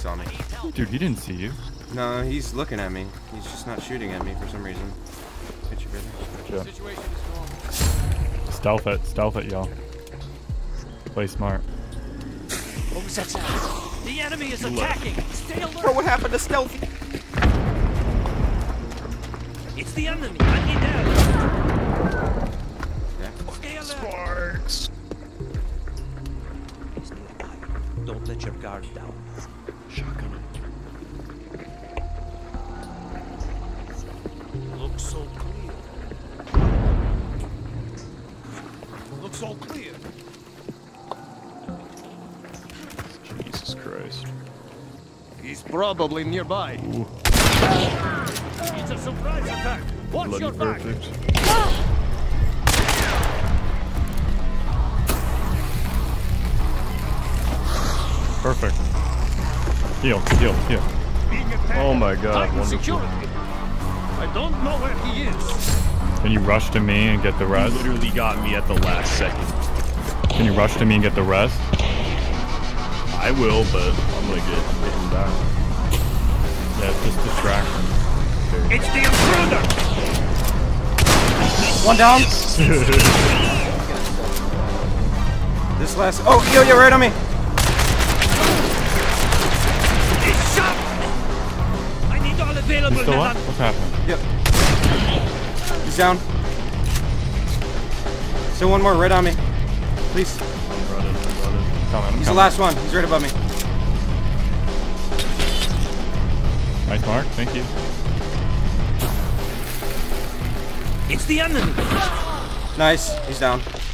saw me. Dude, he didn't see you. No, he's looking at me. He's just not shooting at me for some reason. Hit you, brother. Sure. Stealth it, y'all. Play smart. What was that sound? The enemy is attacking. Stay alert. Bro, what happened to stealthy? It's the enemy. I need help. Yeah. Stay alert. Sparks. He's nearby. Don't let your guard down. Shotgun. Looks so clear. Looks all clear. Jesus Christ. He's probably nearby. Ooh. It's a surprise attack. Watch Bloody your back. perfect. Perfect. Heal. Oh my god, Titan wonderful. security. I don't know where he is. Can you rush to me and get the He rest? literally got me at the last second. Can you rush to me and get the rest? I will, but I'm gonna get him back. Yeah, it's just distraction. It's the intruder. One down. This last. Oh, yo, you're right on me. It's shot. I need all available. You still up? men. What's happening? Yep. He's down. Still one more right on me. Please. I'm running. Coming, He's the last one. He's right above me. Nice mark, thank you. It's the enemy. Nice. He's down.